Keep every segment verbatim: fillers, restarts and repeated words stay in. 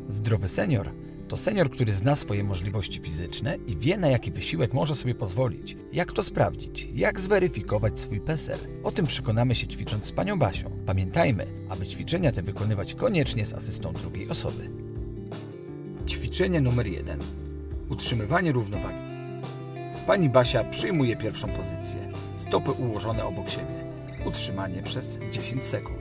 Zdrowy senior to senior, który zna swoje możliwości fizyczne i wie, na jaki wysiłek może sobie pozwolić. Jak to sprawdzić? Jak zweryfikować swój PESEL? O tym przekonamy się, ćwicząc z panią Basią. Pamiętajmy, aby ćwiczenia te wykonywać koniecznie z asystą drugiej osoby. Ćwiczenie numer jeden. Utrzymywanie równowagi. Pani Basia przyjmuje pierwszą pozycję. Stopy ułożone obok siebie. Utrzymanie przez dziesięć sekund.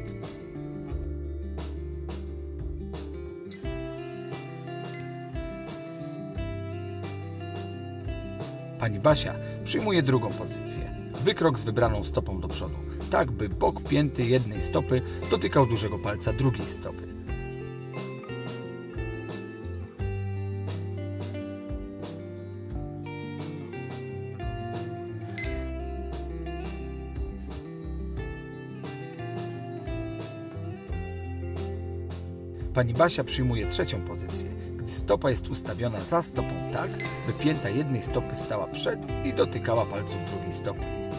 Pani Basia przyjmuje drugą pozycję. Wykrok z wybraną stopą do przodu, tak by bok pięty jednej stopy dotykał dużego palca drugiej stopy. Pani Basia przyjmuje trzecią pozycję, gdy stopa jest ustawiona za stopą tak, by pięta jednej stopy stała przed i dotykała palców drugiej stopy.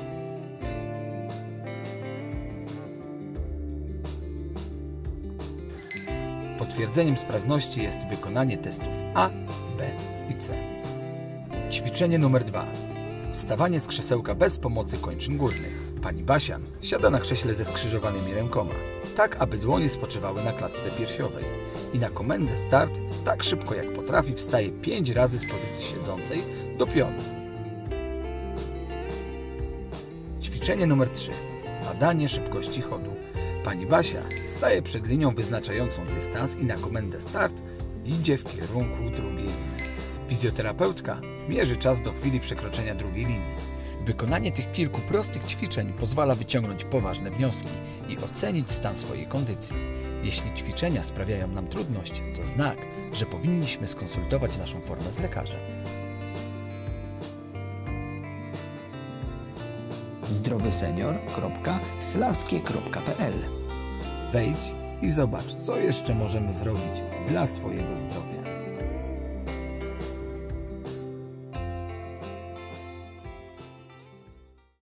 Potwierdzeniem sprawności jest wykonanie testów A, B i C. Ćwiczenie numer dwa. Wstawanie z krzesełka bez pomocy kończyn górnych. Pani Basia siada na krześle ze skrzyżowanymi rękoma, tak aby dłonie spoczywały na klatce piersiowej i na komendę start tak szybko jak potrafi wstaje pięć razy z pozycji siedzącej do pionu. Ćwiczenie numer trzy. Badanie szybkości chodu. Pani Basia staje przed linią wyznaczającą dystans i na komendę start idzie w kierunku drugiej linii. Fizjoterapeutka mierzy czas do chwili przekroczenia drugiej linii. Wykonanie tych kilku prostych ćwiczeń pozwala wyciągnąć poważne wnioski i ocenić stan swojej kondycji. Jeśli ćwiczenia sprawiają nam trudność, to znak, że powinniśmy skonsultować naszą formę z lekarzem. zdrowysenior kropka slaskie kropka p l. Wejdź i zobacz, co jeszcze możemy zrobić dla swojego zdrowia.